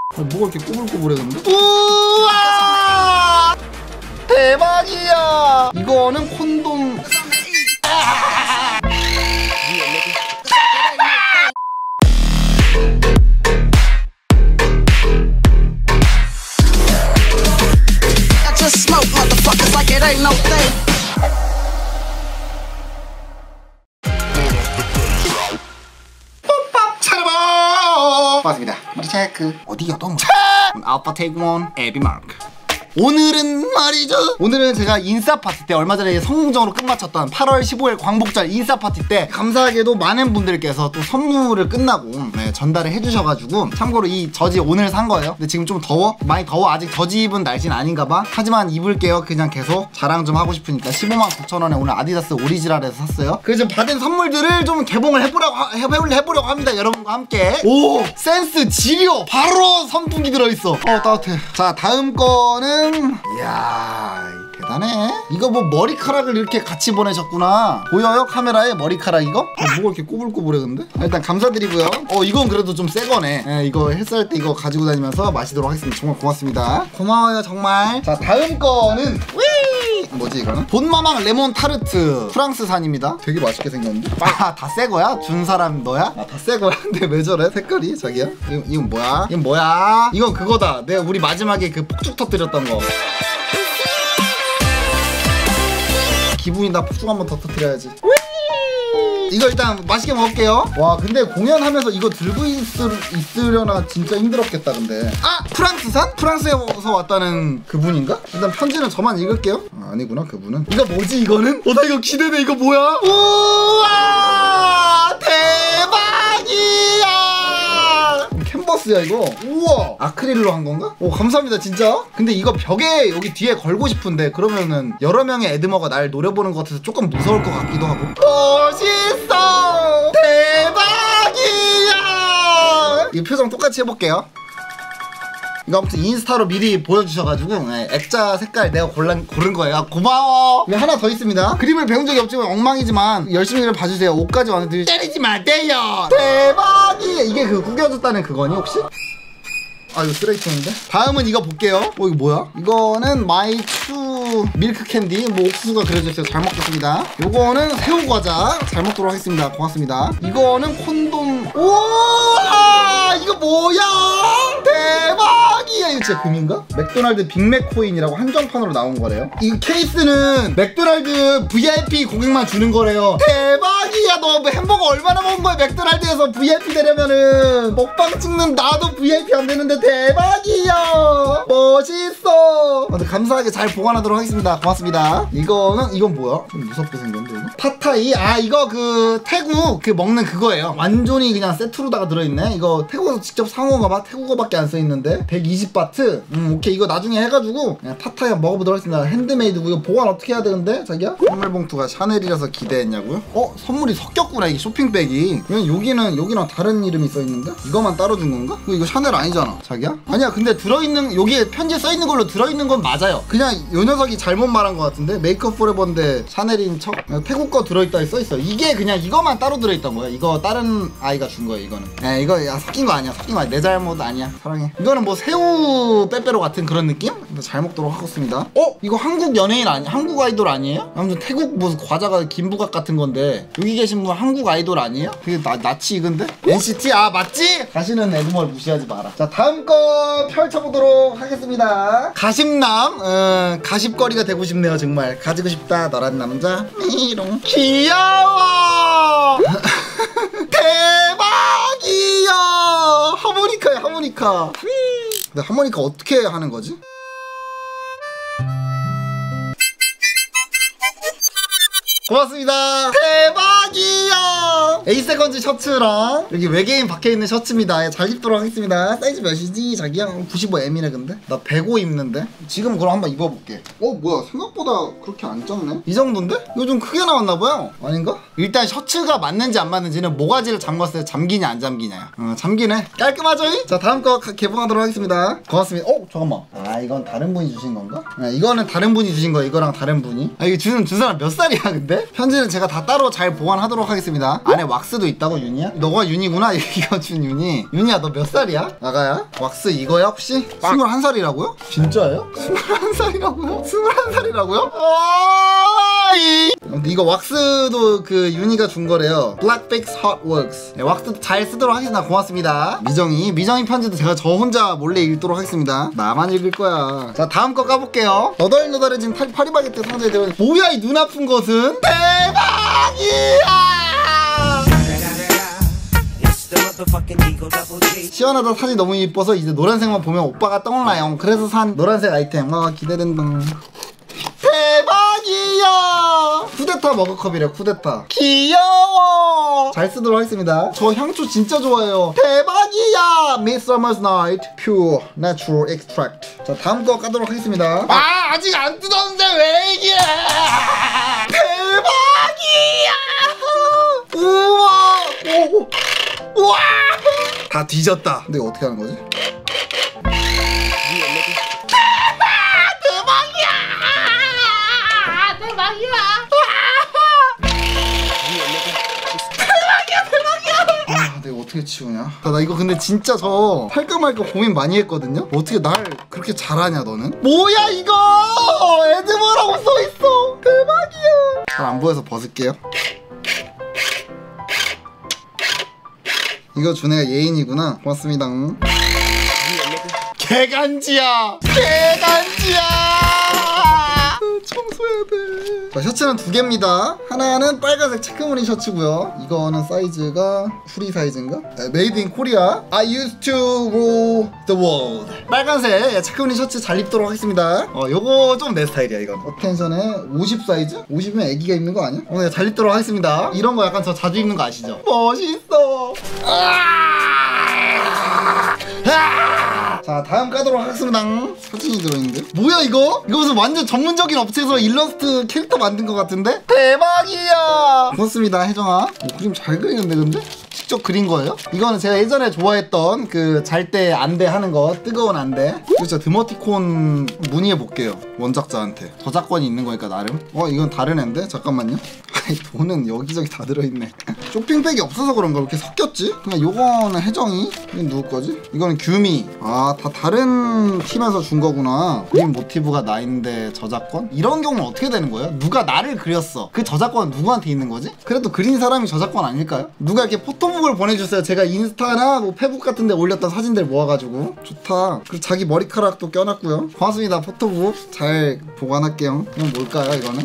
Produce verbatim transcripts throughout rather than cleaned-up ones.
뭐가 이렇게 꼬불꼬불해 근데? 우와! 대박이야! 이거는 콘돔. 맞습니다. 머리 체크. 어디가 너무 알파 테이크 원 에비 마크. 오늘은 말이죠, 오늘은 제가 인싸 파티 때 얼마 전에 성공적으로 끝마쳤던 팔월 십오일 광복절 인싸 파티 때 감사하게도 많은 분들께서 또 선물을 끝나고 네, 전달을 해주셔가지고, 참고로 이 저지 오늘 산 거예요. 근데 지금 좀 더워? 많이 더워. 아직 저지 입은 날씨는 아닌가봐. 하지만 입을게요. 그냥 계속 자랑 좀 하고 싶으니까. 십오만 구천 원에 오늘 아디다스 오리지널에서 샀어요. 그래서 받은 선물들을 좀 개봉을 해보려고, 해보려고, 해보려고 합니다. 여러분과 함께. 오! 센스 지려! 바로 선풍기 들어있어. 어 따뜻해. 자, 다음 거는 이야 대단해. 이거 뭐 머리카락을 이렇게 같이 보내셨구나. 보여요? 카메라에 머리카락 이거? 어, 뭐가 이렇게 꼬불꼬불해 근데? 아, 일단 감사드리고요. 어 이건 그래도 좀 새 거네. 예, 이거 헬스할 때 이거 가지고 다니면서 마시도록 하겠습니다. 정말 고맙습니다. 고마워요 정말. 자, 다음 거는 위! 뭐지 이거는? 본마망 레몬 타르트 프랑스산입니다. 되게 맛있게 생겼는데? 아, 다 새 거야? 준 사람 너야? 아, 다 새 거야? 근데 왜 저래? 색깔이 자기야? 이건, 이건 뭐야? 이건 뭐야? 이건 그거다. 내가 우리 마지막에 그 폭죽 터뜨렸던 거. 기분이 나 폭죽 한번 더 터뜨려야지. 이거 일단 맛있게 먹을게요. 와, 근데 공연하면서 이거 들고 있을, 있으려나 진짜 힘들었겠다 근데. 아! 프랑스산? 프랑스에서 왔다는 그분인가? 일단 편지는 저만 읽을게요. 아, 아니구나 그분은. 이거 뭐지 이거는? 어, 나 이거 기대돼. 이거 뭐야? 우와! 대박이야! 캔버스야 이거. 우와! 아크릴로 한 건가? 오, 감사합니다 진짜. 근데 이거 벽에 여기 뒤에 걸고 싶은데 그러면은 여러 명의 에드머가 날 노려보는 것 같아서 조금 무서울 것 같기도 하고. 멋있어! 대박이야! 이 표정 똑같이 해볼게요. 이거 아무튼 인스타로 미리 보여주셔가지고 네, 액자 색깔 내가 골란, 고른 거예요. 아, 고마워. 여기 하나 더 있습니다. 그림을 배운 적이 없지만 엉망이지만 열심히 봐주세요. 옷까지 완전 때리지 마세요. 대박이야. 이게 그 구겨졌다는 그거니 혹시? 아, 이거 쓰레기통인데? 다음은 이거 볼게요. 어, 이거 뭐야? 이거는 마이추 밀크 캔디. 뭐 옥수수가 그려져 있어요. 잘 먹겠습니다. 요거는 새우 과자. 잘 먹도록 하겠습니다. 고맙습니다. 이거는 콘돔. 우와! 이거 뭐야? 대박이야. 이거 진짜 금인가? 맥도날드 빅맥 코인이라고 한정판으로 나온 거래요. 이 케이스는 맥도날드 브이아이피 고객만 주는 거래요. 대박이야. 너 뭐 햄버거 얼마나 먹은 거야? 맥도날드에서 브이아이피 되려면은 먹방 찍는 나도 브이아이피 안 되는데 대박이야. 멋있어. 아, 감사하게 잘 보관하도록 하겠습니다. 고맙습니다. 이거는 이건 뭐야? 좀 무섭게 생겼는데 이거? 팟타이. 아, 이거 그 태국 그 먹는 그거예요. 완전히 그냥 세트로다가 들어있네. 이거 태국에서 직접 사온 거봐. 태국어밖에 안 써있는데 백이십 바트. 음, 오케이. 이거 나중에 해가지고 그냥 팟타이 먹어보도록 하겠습니다. 핸드메이드고. 이거 보관 어떻게 해야 되는데 자기야? 선물 봉투가 샤넬이라서 기대했냐고요? 어? 선물이 섞였구나. 이게 쇼핑백이. 여기는 여기랑 다른 이름이 써있는데? 이거만 따로 준 건가? 이거 샤넬 아니잖아 자기야? 아니야. 근데 들어있는 여기에 편지에 써있는 걸로 들어있는 건 맞아요. 그냥 요 녀석이 잘못 말한 것 같은데. 메이크업 포레버인데 샤넬인 척 태국 거 들어있다 써있어. 이게 그냥 이거만 따로 들어있던 거야. 이거 다른 아이가 준 거야 이거는. 에 이거 야 섞인 거 아니야. 섞인 거 아니야. 내 잘못 아니야. 사랑해. 이거는 뭐 새우 빼빼로 같은 그런 느낌? 잘 먹도록 하겠습니다. 어? 이거 한국 연예인 아니 한국 아이돌 아니에요? 아무튼 태국 무슨 과자가 김부각 같은 건데 여기 계신 분 한국 아이돌 아니에요? 그게 나, 나치 이건데? 엔시티? 아 맞지? 가시는 에드멀 무시하지 마라. 자, 다음 거 펼쳐보도록 하겠습니다. 가십남. 어, 가십거리가 되고 싶네요. 정말 가지고 싶다 너란 남자. 미롱 귀여워. 대박이야. 하모니카야 하모니카. 근데 하모니카 어떻게 하는 거지? 고맙습니다. 대박이야. 에이세컨즈 셔츠랑 여기 외계인 박혀있는 셔츠입니다. 잘 입도록 하겠습니다. 사이즈 몇이지 자기야? 구십오 엠이네 근데? 나 백오 입는데? 지금 그럼 한번 입어볼게. 어 뭐야 생각보다 그렇게 안 작네? 이 정도인데? 이거 좀 크게 나왔나봐요. 아닌가? 일단 셔츠가 맞는지 안 맞는지는 모가지를 잠궜을 때 잠기냐 안 잠기냐야. 어 잠기네. 깔끔하죠? 자, 다음 거 개봉하도록 하겠습니다. 고맙습니다. 어 잠깐만. 아 아 이건 다른 분이 주신 건가? 아, 이거는 다른 분이 주신 거. 이거랑 다른 분이. 아 이거 주는 두 사람 몇 살이야 근데? 편지는 제가 다 따로 잘 보관하도록 하겠습니다. 안에 왁스도 있다고 윤이야? 너가 윤이구나. 이거 준 윤이. 윤이야 너 몇 살이야? 나가야? 왁스 이거야 혹시? 스물한 살이라고요? 진짜예요? 스물한 살이라고요? 스물한 살이라고요? 이거 왁스도 그 윤이가 준 거래요. 블랙픽스 헛웍스. 네, 왁스도 잘 쓰도록 하겠습니다. 고맙습니다. 미정이 미정이 편지도 제가 저 혼자 몰래 읽도록 하겠습니다. 나만 읽을 거야. 자 다음 거 까볼게요. 너덜너덜해진 탈 파리바게뜨 상자에 들어있는 뭐야 이 눈 아픈 것은? 대박이야. 시원하다. 사진이 너무 이뻐서 이제 노란색만 보면 오빠가 떠올라요. 그래서 산 노란색 아이템. 아 기대된다. 대박이야. 쿠데타 머그컵이래. 쿠데타 귀여워. 잘 쓰도록 하겠습니다. 저 향초 진짜 좋아해요. 대박이야. Midsummer's Night Pure Natural Extract. 자 다음 거 까도록 하겠습니다. 아 아직 안 뜯었는데 왜 이게 대박이야. 우와 오. 우와 다 뒤졌다. 근데 이거 어떻게 하는 거지? 어떻게 치우냐? 나 이거 근데 진짜 저 할까 말까 고민 많이 했거든요? 어떻게 날 그렇게 잘하냐 너는? 뭐야 이거! 에드머라고 써있어! 대박이야! 잘 안 보여서 벗을게요. 이거 준 애가 예인이구나. 고맙습니다. 개간지야! 개간지야! 청소해야 돼. 자, 셔츠는 두 개입니다. 하나는 빨간색 체크무늬 셔츠고요. 이거는 사이즈가 프리 사이즈인가? 메이드 인 코리아. I used to rule the world. 빨간색 체크무늬 셔츠 잘 입도록 하겠습니다. 어, 요거 좀 내 스타일이야 이건. 어텐션에 오십 사이즈? 오십이면 애기가 입는 거 아니야? 오늘 잘 입도록 하겠습니다. 이런 거 약간 저 자주 입는 거 아시죠? 멋있어. 아! 아! 자 다음 까도록 하겠습니다. 사진이 들어있는데 뭐야 이거? 이거 무슨 완전 전문적인 업체에서 일러스트 캐릭터 만든 것 같은데? 대박이야. 고맙습니다 혜정아. 어, 그림 잘 그리는데 근데? 직접 그린 거예요? 이거는 제가 예전에 좋아했던 그 잘 때 안대 하는 거. 뜨거운 안대. 이거 진짜 드머티콘 문의해 볼게요 원작자한테. 저작권이 있는 거니까 나름. 어 이건 다른 앤데? 잠깐만요. 아이 돈은 여기저기 다 들어있네. 쇼핑백이 없어서 그런가 이렇게 섞였지? 그냥 요거는 혜정이. 이건 누구 거지? 이거는 규미. 아 다 다른 팀에서 준 거구나. 그림 모티브가 나 있는데 저작권? 이런 경우는 어떻게 되는 거예요? 누가 나를 그렸어. 그 저작권은 누구한테 있는 거지? 그래도 그린 사람이 저작권 아닐까요? 누가 이렇게 포토북을 보내주세요. 제가 인스타나 뭐 페북 같은 데 올렸던 사진들 모아가지고. 좋다. 그리고 자기 머리카락도 껴놨고요. 고맙습니다 포토북. 잘 보관할게요. 이건 뭘까요 이거는?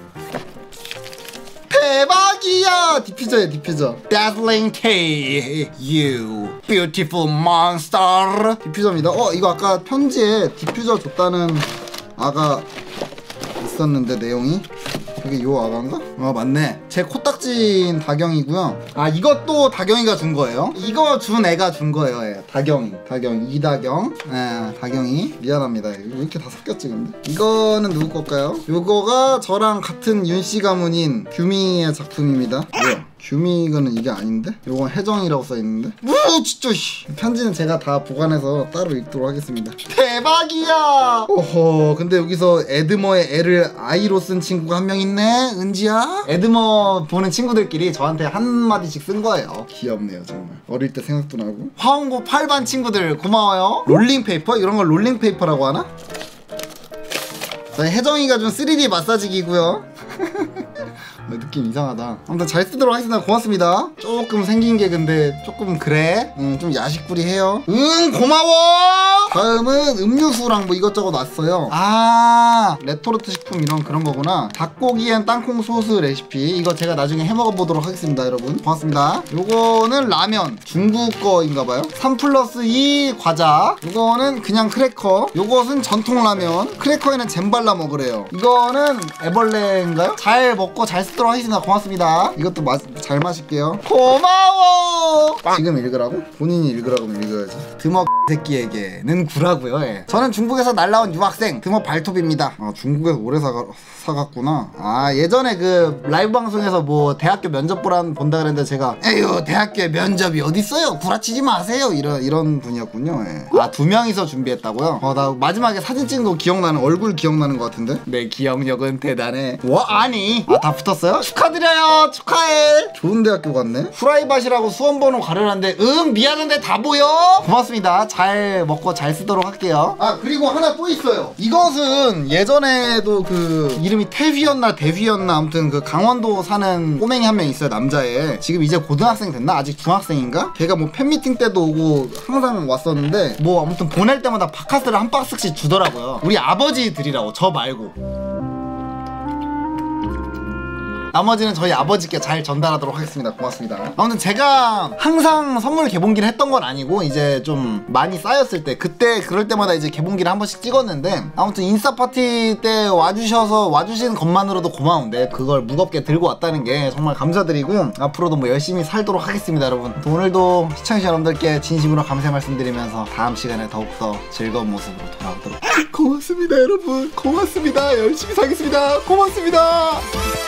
대박이야. 디퓨저야 디퓨저. Dazzling K You Beautiful Monster. 디퓨저입니다. 어 이거 아까 편지에 디퓨저 줬다는 아가 있었는데 내용이 그게 요 아가인가? 아 맞네. 제 코딱지인 다경이고요. 아 이것도 다경이가 준 거예요. 이거 준 애가 준 거예요. 예. 다경이 다경 이다경. 예, 다경이. 미안합니다. 왜 이렇게 다 섞였지 근데? 이거는 누구 걸까요? 요거가 저랑 같은 윤씨 가문인 규미의 작품입니다. 뭐야? 규미가는 이게 아닌데? 요건 혜정이라고 써있는데? 우 진짜 씨. 편지는 제가 다 보관해서 따로 읽도록 하겠습니다. 대박이야. 어허 근데 여기서 에드머의 애를 아이로 쓴 친구가 한 명 있네. 은지야. 에드머 보는 친구들끼리 저한테 한마디씩 쓴 거예요. 귀엽네요 정말. 어릴 때 생각도 나고. 화원고 팔 반 친구들 고마워요. 롤링페이퍼? 이런 걸 롤링페이퍼라고 하나? 저희 혜정이가 준 쓰리디 마사지기고요. 느낌 이상하다. 아무튼 잘 쓰도록 하겠습니다. 고맙습니다. 조금 생긴 게 근데 조금 그래. 음, 좀 야식구리해요. 응 고마워. 다음은 음료수랑 뭐 이것저것 왔어요. 아 레토르트 식품 이런 그런 거구나. 닭고기 앤 땅콩 소스 레시피. 이거 제가 나중에 해먹어 보도록 하겠습니다 여러분. 고맙습니다. 요거는 라면 중국 거인가봐요. 삼 플러스 이 과자. 요거는 그냥 크래커. 요것은 전통 라면. 크래커에는 잼 발라 먹으래요. 이거는 애벌레인가요? 잘 먹고 잘 쓰도록 하겠습니다. 고맙습니다. 이것도 마, 잘 마실게요. 고마워. 지금 읽으라고? 본인이 읽으라고 하면 읽어야지. 드먹 새끼에게는 김구라고요. 예. 저는 중국에서 날라온 유학생 드머 발톱입니다. 아, 중국에서 오래 사가, 사갔구나. 아, 예전에 그 라이브 방송에서 뭐 대학교 면접 보라 본다 그랬는데 제가 에휴 대학교에 면접이 어딨어요, 구라치지 마세요, 이런 이런 분이었군요. 예. 아, 두 명이서 준비했다고요? 어, 나 마지막에 사진 찍은 거 기억나는, 얼굴 기억나는 것 같은데? 내 기억력은 대단해. 와, 아니, 아, 다 붙었어요? 축하드려요. 축하해. 좋은 대학교 갔네. 프라이빗이라고 수험번호 가려놨는데 응 미안한데 다 보여. 고맙습니다. 잘 먹고 잘 쓰도록 할게요. 아, 그리고 하나 또 있어요. 이것은 예전에도 그 이름이 태휘였나 대휘였나 아무튼 그 강원도 사는 꼬맹이 한 명 있어요, 남자애. 지금 이제 고등학생 됐나? 아직 중학생인가? 걔가 뭐 팬미팅 때도 오고 항상 왔었는데 뭐 아무튼 보낼 때마다 바카스를 한 박스씩 주더라고요. 우리 아버지 드리라고, 저 말고. 나머지는 저희 아버지께 잘 전달하도록 하겠습니다. 고맙습니다. 아무튼 제가 항상 선물 개봉기를 했던 건 아니고 이제 좀 많이 쌓였을 때, 그때 그럴 때마다 이제 개봉기를 한 번씩 찍었는데, 아무튼 인스타 파티 때 와주셔서 와주신 것만으로도 고마운데 그걸 무겁게 들고 왔다는 게 정말 감사드리고 앞으로도 뭐 열심히 살도록 하겠습니다. 여러분, 또 오늘도 시청자 여러분들께 진심으로 감사 말씀드리면서 다음 시간에 더욱더 즐거운 모습으로 돌아오도록 고맙습니다. 여러분 고맙습니다. 열심히 살겠습니다. 고맙습니다.